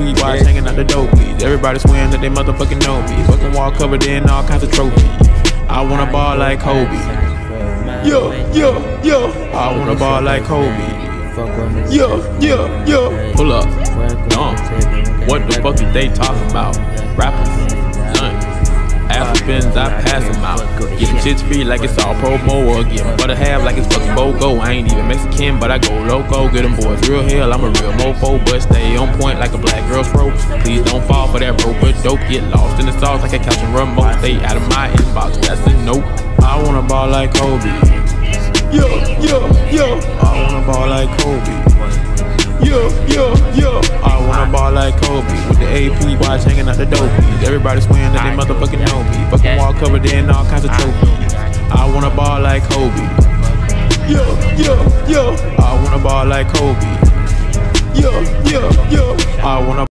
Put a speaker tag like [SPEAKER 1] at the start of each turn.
[SPEAKER 1] AP watch hanging out the dopies. Everybody swearing that they motherfucking know me. Fucking wall covered in all kinds of trophies. I wanna ball like Kobe. Yeah. I wanna ball like Kobe. Yeah. Pull up. What the fuck is they talking about? Rappers. None. Africans, I pass them out. Getting shits free like it's all promo or getting butter half like it's fucking BOGO. I ain't even Mexican, but I go loco. Get them boys real hell, I'm a real mofo, but stay on point like a black girl's throat. Please don't fall for that rope, but dope. Get lost in the sauce like a couch and remote. Stay out of my inbox, that's a note. I wanna ball like Kobe. Yeah. I wanna ball like Kobe. Yeah. I wanna ball like Kobe. With the AP watch hanging out the dopies. Everybody swearing that they motherfucking know me. Fucking wall covered in all kinds of trophies. I wanna ball like Kobe. Yeah. I wanna ball like Kobe. Yeah. I wanna